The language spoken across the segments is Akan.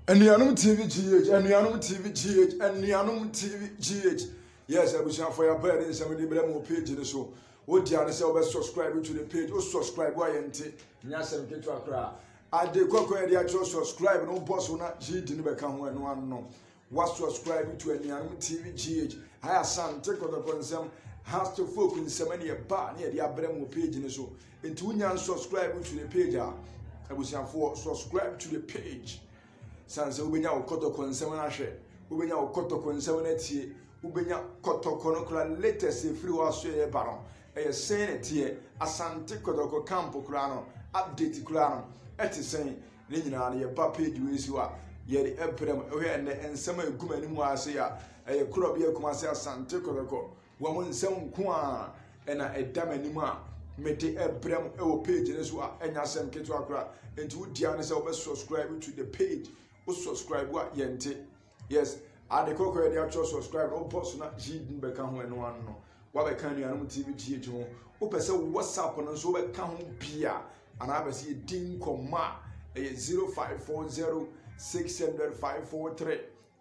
Enianum TV GH, Enianum TV GH, Enianum TV GH. Yes, I wish for your parents and the Bremo page in the show. What you are subscribe to the page, or subscribe, why and take Yasem get to a crowd. I did cocoa area to subscribe, no boss will not G didn't become one no. Was subscribing to Enianum TV GH. I have some take on the concern. Has to focus in so many bar near the Bremo page in the show. And to subscribe to the page. I wish for subscribe to the page. Sanse ubenya okoto konsem na hwe ubenya okoto konsem na tie ubenya kotoko no kula latest free waso ye baron e sen na tie asante kotoko camp kula no update kula no eti sen ne nyina na ye ba page we si wa ye de ebrem we ne ensem aguma ni mu ase ya e kuro bi akuma ase asante kotoko wo mo nsem nko a e na edam ani mu a mete ebrem e wo page ne so a enya sem ketu akura enti wo dia ne se wo subscribe to the page. Subscribe what yente. Yes, I the cocoa the actual subscribe or post na jidin beka ho eno no. Wa beka nuanum TV GH ho. Wo pese WhatsApp no so beka ho bia ana abese din koma 0540600543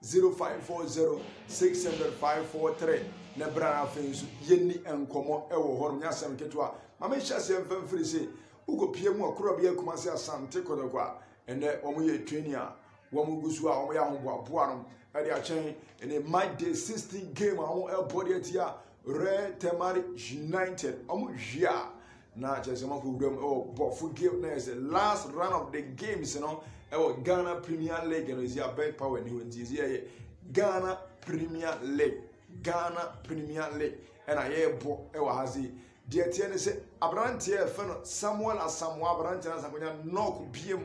0540600543 na bra afensu yeni enkomo ewo ho nya sem keto ma me hya sem famfiri se ukopie mu akoro bia kuma se asante kodokwa ene omo ye training a Wamugusua, Omayambo, Buanum, at the chain, and a my day 16 game, I won't body at ya, Red Temari United, Omujia. Now, just a month of them, oh, but forgiveness, the last run of the games, you know, our Ghana Premier League, and is your big power, and you in Ghana Premier League, Ghana Premier League, and I hear Ewa Hazi. Dear Tiana said, Abrantia, someone as someone, Abrantia, no PM.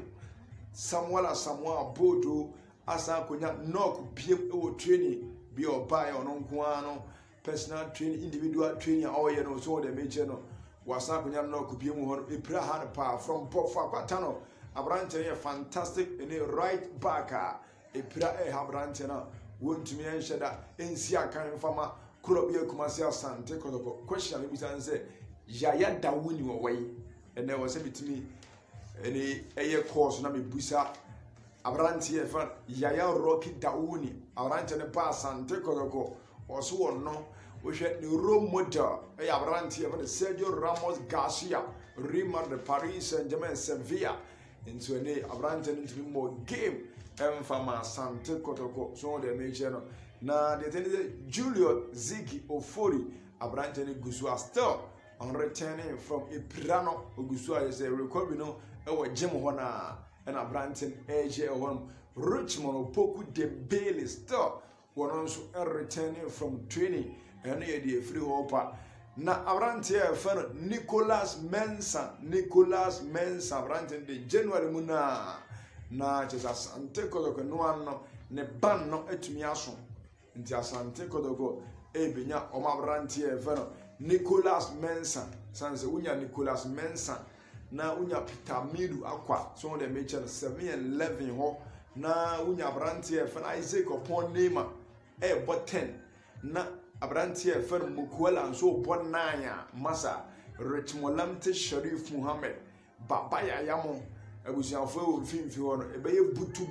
Samuel Bodo asa konya knock biem e wo training bi obai ono nkoano personal training individual training all ye no so the major no wasa konya knock biem ho epira hard pa from Poffa Kwatano abrante ye fantastic in a right back epira e abrante na wontumi enheda ensi akan fama kuro bi akumase asante kodoko question bi san say yaya dawuni wo wai ene wo se bitimi any a course na me busa abranti e fa yaya rocky dauni abranti ne pass ante kodoko oso wonno wo hwe ne role model e abranti e fa Sergio Ramos Garcia Real de Paris Saint-Germain Sevilla into any abranti into more game emfa ma sante kodoko so de meche no na de tene Julio Ziggy Ofori abranti ne gusua still on returning from Ipirano ogusua is a recovery no ewa gym hona and a Branton AJ one Richmond Poku de Bailey still one also returning from training and the free hopper na Abrantia fan Nicolas Mensa Branton de January muna na just asante kodoko no ano ne ban no etumi aso nti asante kodoko ebenya Abrantia fan Nicolas Mensa sanse unya Nicolas Mensa na unya Peter Midu akwa so the major 7-11 ho na unya Abrantie fan Isaac upon Nema but 10 na Abrantie fan Mukwala so bon 9 masa Richmolamte Sharif Muhammad babaya yamo abusiafo mfimfi ho no ebeye butu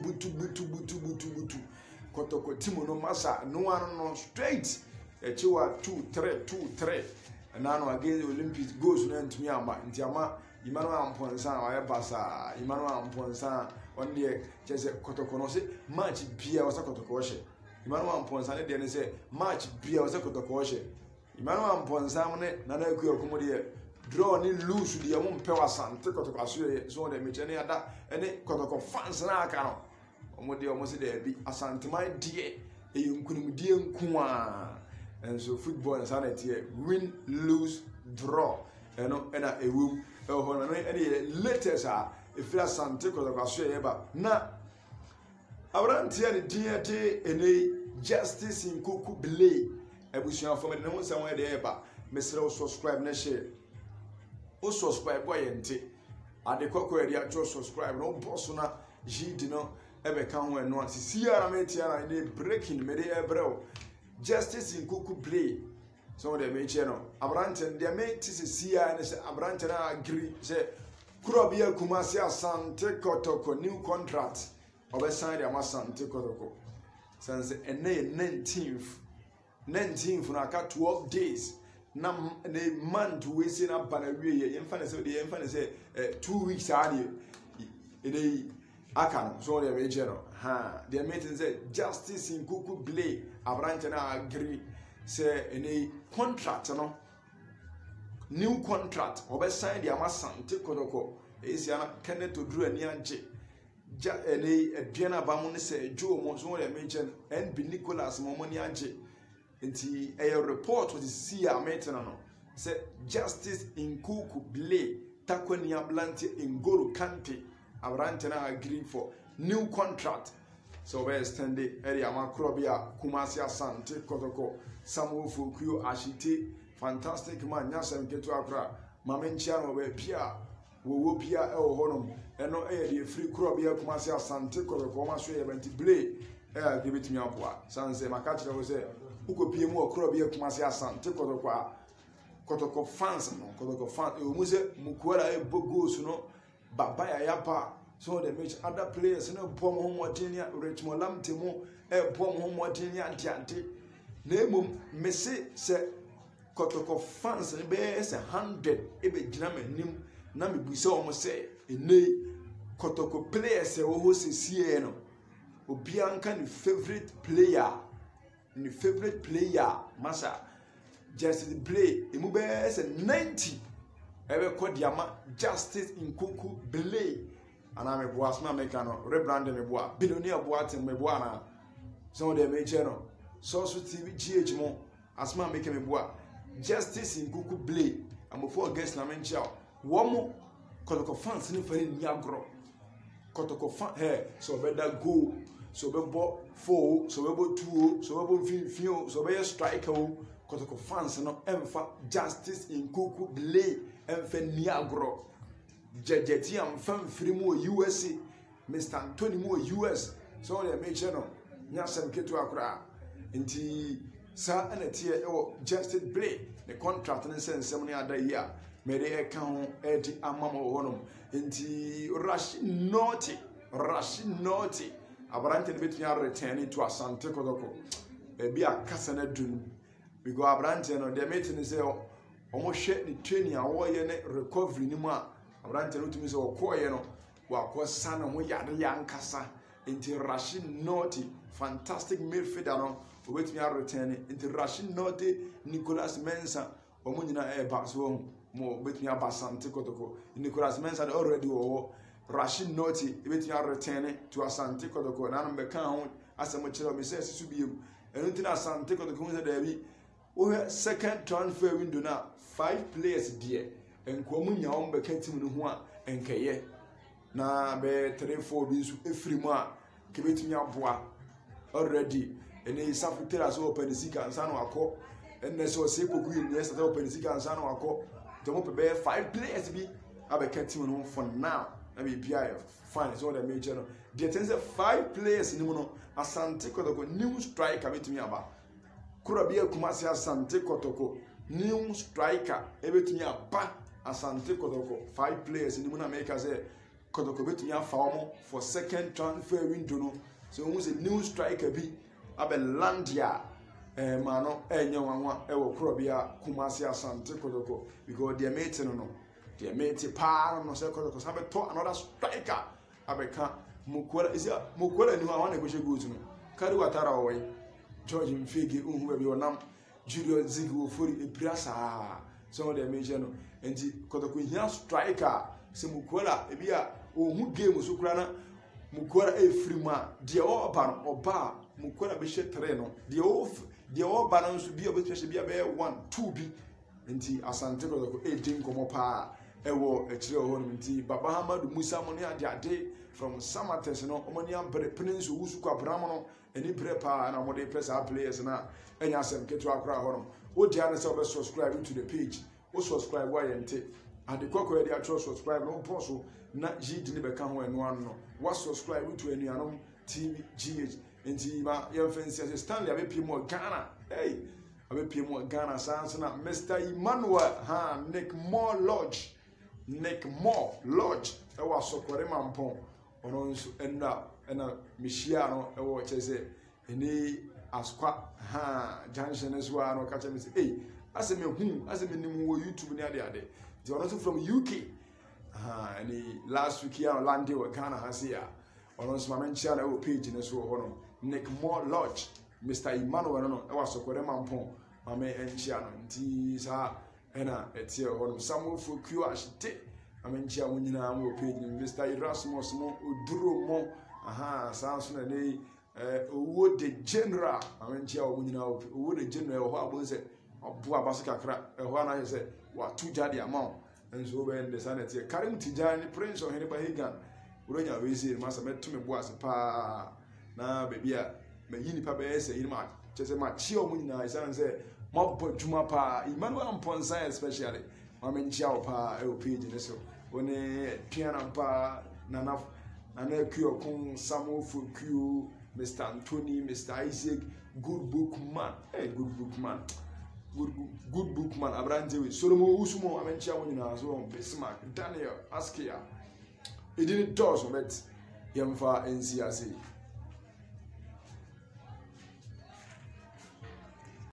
kotoko timu no masa no one no straight echiwa 2-3 nano against the Olympics goes no ntumi amba ntiama Emmanuel Amponsa wa basa Emmanuel Amponsa on the chese kotoko no se match bia wasa kotoko hye Emmanuel Amponsa ne de ne se match bia wasa kotoko hye Emmanuel Amponsa mo ne nana aku akomo de draw ni lose de mo mpe wasante kotoko aso ye so de meche ne ada ene kotoko fans na aka no omo de omo se de bi asante mai de eyunkunum de nku a and so football is win, lose, draw. You know, and a room. Any latest if you are something because I na Abrantia the DNT and a justice in Kuku Blay. I wish you for me no somewhere there, but Mr. Subscribe na share. O subscribe boy ente. And the cocoa area to subscribe no bossuna Gidino ever come when no see Arametiana in a breaking mede ebro. Justice in Kuku Blay. So they may channel. Abranten, they may see and say Abrantena agree. Say, Kurabia Kumasia Sante Kotoko, new contract. obesan dia masante kotoko sense ene 19th na aka 12 days na ne month we say na bana wie ye mfa ne say 2 weeks ade ene aka no so dey me jero the meeting say justice in kuku Blay abrante na agree say ene contract no new contract obesan dia masante kotoko esiana Kenneth Oduru ani age ja ene aduana ba mu ne se Joe mo so le mention and be Nicholas mo mo ni age nti a report with the see ametena no say justice in Kuku Blay takwani ablante in Goro Kante abrante na agree for new contract so we extend the area makrobia Kumasi Asante Kotoko Samuel Fukuyo Ashite fantastic man nyasem ketu akra mamenchia no be pia wo pia e wo honom eno e de free krobia Kumasi Asante Kotoko ma so ye benti Blay e de betimi aboa sanse makachi wo say ukopie mu okrobia Kumasi Asante Kotoko fans no Kotoko fans e mu se mukuara e bogos no baba ya yapa so the match other players no bom ho modenia Richmond Lamtemo e bom ho modenia antiante na emom mese se Kotoko fans be se 100 e be gina manim na me buise o mo se enei Kotoko players e wo ho sesie no obi anka ni favorite player masa just Blay emu be se 90 ebe kodiama justice in Kuku Blay ana me boa asma me kano rebrand me boa billionaire boa tem me boa na so de me cheno so TV GH mo asma me ke me boa justice in Kuku Blay amofo guest na me nchao wo mo Kotoko fans ni fari ni agro Kotoko fan so be da go so be bo 4 so be bo 2 so be bo 5 so be striker Kotoko fans no emfa justice in Kuku Blay emfa ni agro jejeti am fam free mu USA Mr. Anthony mu US so they make sure no nyasem ketu akra nti sa anatie e justice Blay the contract ne sensem ne ada yi a me de e kan ho e di amamo honom nti rush naughty abrante ne betunya return to Asante Kotoko e bi akasa na dun because abrante no the meeting say omo hwe ni training a wo ye ne recovery ni mu a abrante no tumi say okoye no wa ko sana ho yade yankasa nti Rashid Naughty fantastic midfielder no obetumi a return nti Rashid Naughty Nicholas Mensah omo nyina e ba so mo betumi a Asante Kotoko Nicholas Mensah already wo Rashid Naughty ebetumi a return to Asante Kotoko na no be kan ho asemo kire o me say sisu biem enu nti na Asante Kotoko ho say da bi o second transfer window na 5 players there enkomu nya o be kan team no ho a enkeye na be 3-4 bi su efrimu a kebetumi aboa already ene isafutera so open sika ansa no akọ enne so se poku yin yes that open sika ansa no akọ tomo be 5 players bi abeka team no for now na be bia fine so the major no the things 5 players ni mu no Asante Kotoko new striker betumi aba kurabia Kumasi Asante Kotoko new striker ebetumi aba Asante Kotoko 5 players ni mu na make say Kotoko betumi afa omo for second transfer window no so who say new striker bi abelandia mano enye wanwa ewo kurabia Kumasi Asante Kotoko because their mate no their mate pa no say Kotoko sabe to another striker abeka mukwara isia mukwara ni wa na go shegu no kari watara owe George Mfege unhu be onam Julio Zigi ofori ebrasa so the major no enti Kotoko hia striker se mukwara ebia ohun game so kura na mukwara e free ma de oba no oba mukwara be shetre no de oba no so bia obetwe bia be 1-2 bi enti Asante Kotoko e din komo pa ewo ekire ho no nti Baba Hamadu Musa mo ne ade from Samates no omani ambre prince wusu kwa bramo no eni prepa na mo de press players na enya asem ketu akra ho no wo dia na se obe subscribe to the page wo subscribe wa yente ade kokko e dia subscribe no post na jidi ne be ka ho eno ano no wa subscribe to enuanom TV GH nti ma yemfensi Stanley abepi mo Ghana abepi mo Ghana sans na Mr. Emmanuel Nick Moore Lodge e wa sokore mampon ono nso enna ɛna mehia no ɛwɔ kyɛ sɛ ɛne askwa junction so a no ka kyɛ me sɛ asɛ mehu asɛ menim wɔ YouTube ne ade nti ɔno so from UK and last week here on Lande wɔ Ghana ha se a ɔno nso ma menkyia na ɛwɔ page ne so wɔ hɔ no Nick Moore Lodge Mr. Emmanuel no ɛwɔ asɔkɔdɛ mampɔn ma me nkyia no nti saa ɛna ɛteɛ hɔ no Samuel Fokio ahyete ma menkyia mo nyinaa mo wɔ page ne Mr. Erasmus mo oduro mo saa nso na ne owó de general ma menkyia mo nyinaa owó de general wɔ hɔ abɔ sɛ ɔbo abaso kakra ɛhɔ ana yɛ sɛ watu jade amount enso be ndɛ sanete Karim Tijani Prince of Heniba Higan uronya wezi masa metume boase pa na baby a me yini pa be ese yini ma chese ma chi o munyina isan se ma bo dwuma pa Emmanuel Amponsa especially ma me nchia o pa e o page ne so one piano pa nana Kyokun Samuel Fokio Mr. Anthony Mr. Isaac good book man good book man good bookman Abrantewe Solomon Usumo amenchia wonyina so on Bismarck Daniel Askia it didn't toss but yemfa NCAC